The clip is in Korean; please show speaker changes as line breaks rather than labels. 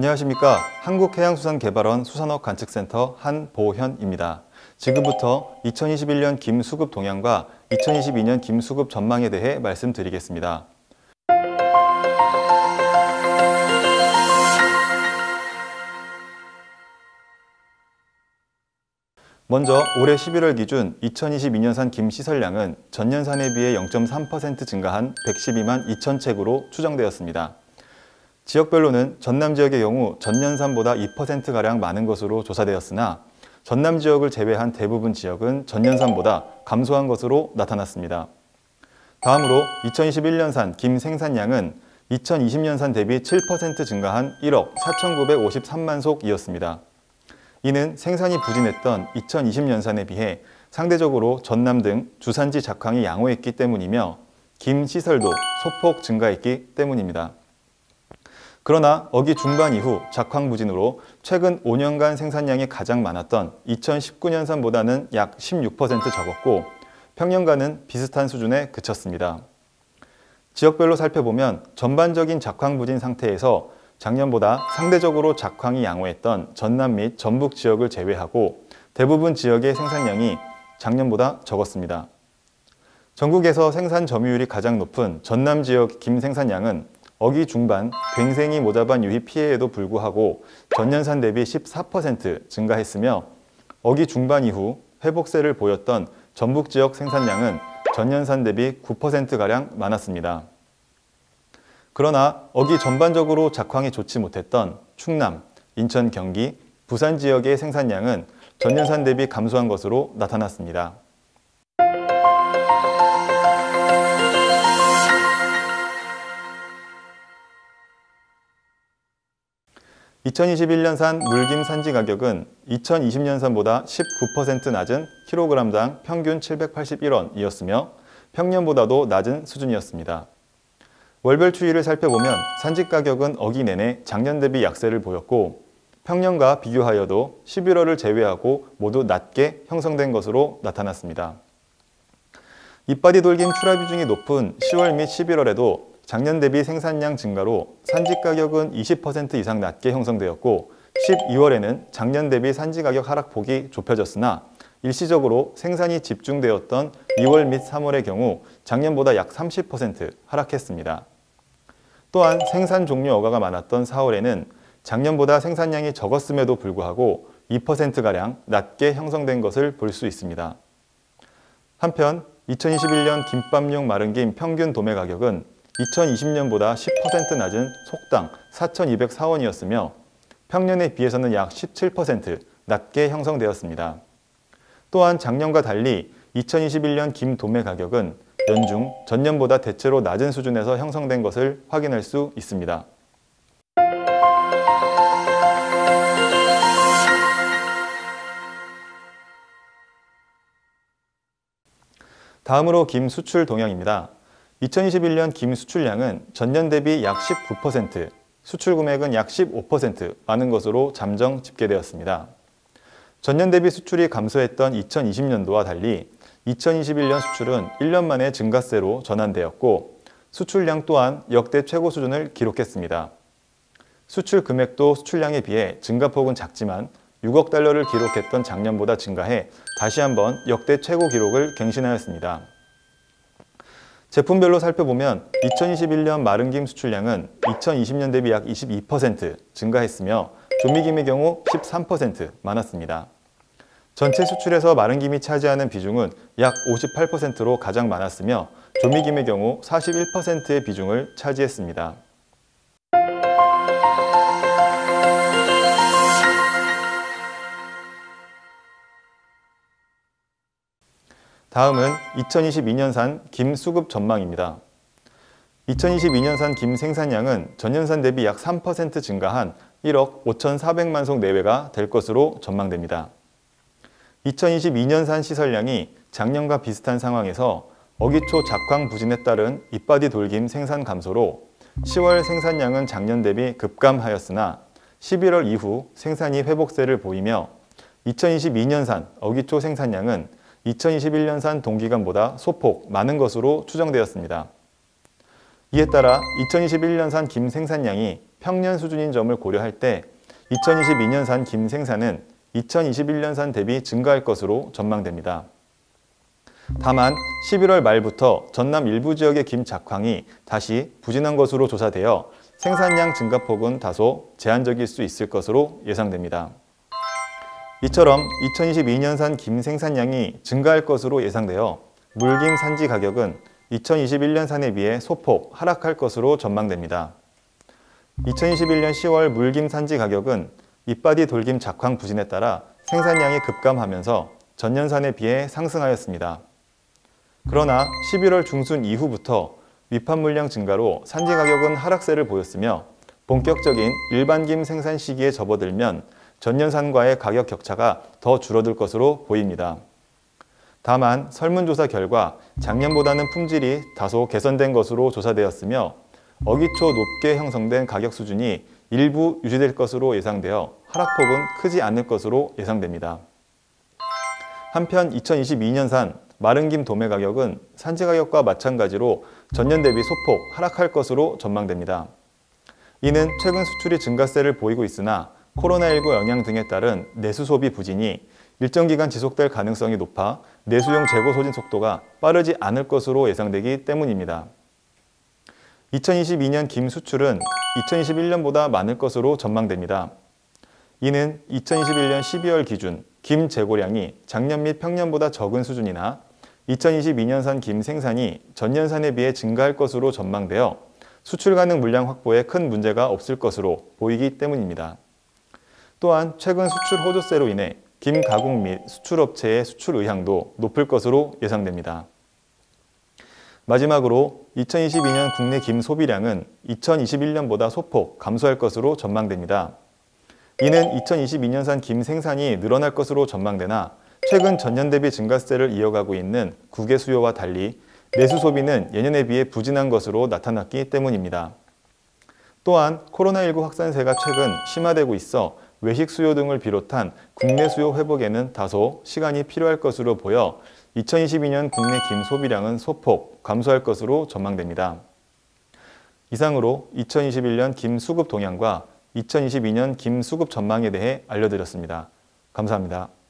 안녕하십니까. 한국해양수산개발원 수산업 관측센터 한보현입니다. 지금부터 2021년 김수급 동향과 2022년 김수급 전망에 대해 말씀드리겠습니다. 먼저 올해 11월 기준 2022년산 김 시설량은 전년산에 비해 0.3% 증가한 112만 2천 첵으로 추정되었습니다. 지역별로는 전남 지역의 경우 전년산보다 2%가량 많은 것으로 조사되었으나 전남 지역을 제외한 대부분 지역은 전년산보다 감소한 것으로 나타났습니다. 다음으로 2021년산 김 생산량은 2020년산 대비 7% 증가한 1억 4,953만 속이었습니다. 이는 생산이 부진했던 2020년산에 비해 상대적으로 전남 등 주산지 작황이 양호했기 때문이며 김 시설도 소폭 증가했기 때문입니다. 그러나 어기 중반 이후 작황 부진으로 최근 5년간 생산량이 가장 많았던 2019년산보다는 약 16% 적었고 평년간은 비슷한 수준에 그쳤습니다. 지역별로 살펴보면 전반적인 작황 부진 상태에서 작년보다 상대적으로 작황이 양호했던 전남 및 전북 지역을 제외하고 대부분 지역의 생산량이 작년보다 적었습니다. 전국에서 생산 점유율이 가장 높은 전남 지역 김 생산량은 어기 중반 괭생이 모자반 유입 피해에도 불구하고 전년산 대비 14% 증가했으며 어기 중반 이후 회복세를 보였던 전북 지역 생산량은 전년산 대비 9%가량 많았습니다. 그러나 어기 전반적으로 작황이 좋지 못했던 충남, 인천, 경기, 부산 지역의 생산량은 전년산 대비 감소한 것으로 나타났습니다. (2021년산) 물김 산지 가격은 2020년산보다 19% 낮은 kg당 평균 781원이었으며 평년보다도 낮은 수준이었습니다. 월별 추이를 살펴보면 산지 가격은 어기 내내 작년 대비 약세를 보였고 평년과 비교하여도 11월을 제외하고 모두 낮게 형성된 것으로 나타났습니다. 이빠디 돌김 출하 비중이 높은 10월 및 11월에도 작년 대비 생산량 증가로 산지 가격은 20% 이상 낮게 형성되었고 12월에는 작년 대비 산지 가격 하락폭이 좁혀졌으나 일시적으로 생산이 집중되었던 2월 및 3월의 경우 작년보다 약 30% 하락했습니다. 또한 생산 종류 어가가 많았던 4월에는 작년보다 생산량이 적었음에도 불구하고 2%가량 낮게 형성된 것을 볼 수 있습니다. 한편 2021년 김밥용 마른김 평균 도매 가격은 2020년보다 10% 낮은 속당 4,204원이었으며 평년에 비해서는 약 17% 낮게 형성되었습니다. 또한 작년과 달리 2021년 김 도매 가격은 연중 전년보다 대체로 낮은 수준에서 형성된 것을 확인할 수 있습니다. 다음으로 김 수출 동향입니다. 2021년 김 수출량은 전년 대비 약 19%, 수출 금액은 약 15% 많은 것으로 잠정 집계되었습니다. 전년 대비 수출이 감소했던 2020년도와 달리 2021년 수출은 1년 만에 증가세로 전환되었고 수출량 또한 역대 최고 수준을 기록했습니다. 수출 금액도 수출량에 비해 증가폭은 작지만 6억 달러를 기록했던 작년보다 증가해 다시 한번 역대 최고 기록을 갱신하였습니다. 제품별로 살펴보면 2021년 마른김 수출량은 2020년 대비 약 22% 증가했으며 조미김의 경우 13% 많았습니다. 전체 수출에서 마른김이 차지하는 비중은 약 58%로 가장 많았으며 조미김의 경우 41%의 비중을 차지했습니다. 다음은 2022년산 김 수급 전망입니다. 2022년산 김 생산량은 전년산 대비 약 3% 증가한 1억 5,400만 속 내외가 될 것으로 전망됩니다. 2022년산 시설량이 작년과 비슷한 상황에서 어기초 작황 부진에 따른 이빠디 돌김 생산 감소로 10월 생산량은 작년 대비 급감하였으나 11월 이후 생산이 회복세를 보이며 2022년산 어기초 생산량은 2021년산 동기간보다 소폭 많은 것으로 추정되었습니다. 이에 따라 2021년산 김 생산량이 평년 수준인 점을 고려할 때 2022년산 김 생산은 2021년산 대비 증가할 것으로 전망됩니다. 다만 11월 말부터 전남 일부 지역의 김 작황이 다시 부진한 것으로 조사되어 생산량 증가폭은 다소 제한적일 수 있을 것으로 예상됩니다. 이처럼 2022년산 김 생산량이 증가할 것으로 예상되어 물김 산지 가격은 2021년산에 비해 소폭 하락할 것으로 전망됩니다. 2021년 10월 물김 산지 가격은 잎바디 돌김 작황 부진에 따라 생산량이 급감하면서 전년산에 비해 상승하였습니다. 그러나 11월 중순 이후부터 위판 물량 증가로 산지 가격은 하락세를 보였으며 본격적인 일반 김 생산 시기에 접어들면 전년산과의 가격 격차가 더 줄어들 것으로 보입니다. 다만 설문조사 결과 작년보다는 품질이 다소 개선된 것으로 조사되었으며 어기초 높게 형성된 가격 수준이 일부 유지될 것으로 예상되어 하락폭은 크지 않을 것으로 예상됩니다. 한편 2022년산 마른 김 도매 가격은 산지 가격과 마찬가지로 전년 대비 소폭 하락할 것으로 전망됩니다. 이는 최근 수출이 증가세를 보이고 있으나 코로나19 영향 등에 따른 내수 소비 부진이 일정 기간 지속될 가능성이 높아 내수용 재고 소진 속도가 빠르지 않을 것으로 예상되기 때문입니다. 2022년 김 수출은 2021년보다 많을 것으로 전망됩니다. 이는 2021년 12월 기준 김 재고량이 작년 및 평년보다 적은 수준이나 2022년산 김 생산이 전년산에 비해 증가할 것으로 전망되어 수출 가능 물량 확보에 큰 문제가 없을 것으로 보이기 때문입니다. 또한 최근 수출 호조세로 인해 김 가공 및 수출업체의 수출 의향도 높을 것으로 예상됩니다. 마지막으로 2022년 국내 김 소비량은 2021년보다 소폭 감소할 것으로 전망됩니다. 이는 2022년산 김 생산이 늘어날 것으로 전망되나 최근 전년 대비 증가세를 이어가고 있는 국외 수요와 달리 내수 소비는 예년에 비해 부진한 것으로 나타났기 때문입니다. 또한 코로나19 확산세가 최근 심화되고 있어 외식 수요 등을 비롯한 국내 수요 회복에는 다소 시간이 필요할 것으로 보여 2022년 국내 김 소비량은 소폭 감소할 것으로 전망됩니다. 이상으로 2021년 김 수급 동향과 2022년 김 수급 전망에 대해 알려드렸습니다. 감사합니다.